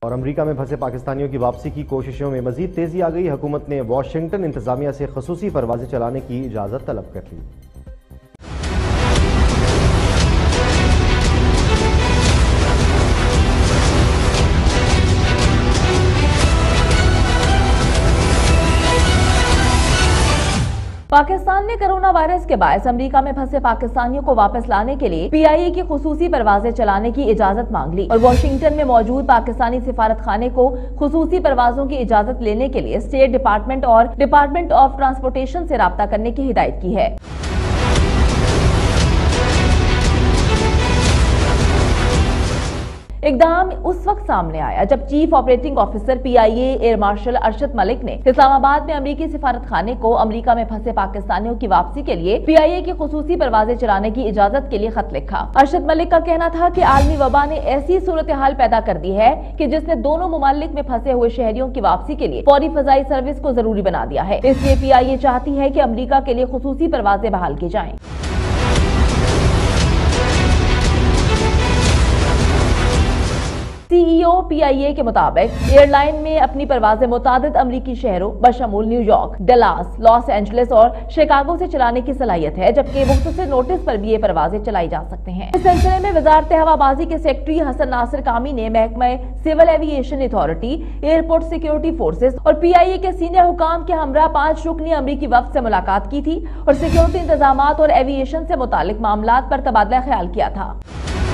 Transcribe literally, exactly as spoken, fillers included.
اور امریکہ میں پھنسے پاکستانیوں کی واپسی کی کوششوں میں مزید تیزی آ گئی۔ حکومت نے واشنگٹن انتظامیہ سے خصوصی پروازیں چلانے کی اجازت طلب کر لی۔ پاکستان نے کرونا وائرس کے باعث امریکہ میں پھنسے پاکستانیوں کو واپس لانے کے لیے پی آئی اے کی خصوصی پروازیں چلانے کی اجازت مانگ لی اور واشنگٹن میں موجود پاکستانی سفارت خانے کو خصوصی پروازوں کی اجازت لینے کے لیے اسٹیٹ ڈپارٹمنٹ اور ڈپارٹمنٹ آف ٹرانسپورٹیشن سے رابطہ کرنے کی ہدایت کی ہے۔ اقدام اس وقت سامنے آیا جب chief operating officer P I A air marshal Arshad Malik نے اسلام آباد میں امریکی سفارت خانے کو امریکہ میں پھنسے پاکستانیوں کی واپسی کے لیے پی آئی اے کی خصوصی پروازیں چلانے کی اجازت کے لیے خط لکھا۔ ارشد ملک کا کہنا تھا کہ عالمی وبا نے ایسی صورتحال پیدا کر دی ہے کہ جس نے دونوں ممالک میں پھنسے ہوئے شہریوں کی واپسی کے لیے فوری فضائی سروس کو ضروری بنا دیا ہے، اس لیے پی آئی اے چاہتی ہے کہ امریکہ کے لیے خصوصی پروازیں بحال کی جائیں۔ سی ای او پی آئی اے کے مطابق ایئر لائن میں اپنی پروازیں متعدد امریکی شہروں بشمول New York, Dallas, Los Angeles اور شکاگو سے چلانے کی صلاحیت ہے، جبکہ مختصر نوٹس پر بھی یہ پروازیں چلائی جا سکتے ہیں۔ اس سلسلے میں وزارت ہوابازی کے سیکرٹری حسن ناصر کامی نے محکمہ سول ایوی ایشن اتھارٹی، ایئرپورٹ سیکیورٹی فورسز اور پی آئی اے کے سینئر حکام کے ہمراہ پانچ رکنی امریکی وفد سے ملاقات کی تھی اور سیکیورٹی انتظامات اور ایوی ایشن سے متعلق معاملات پر تبادلہ خیال کیا تھا۔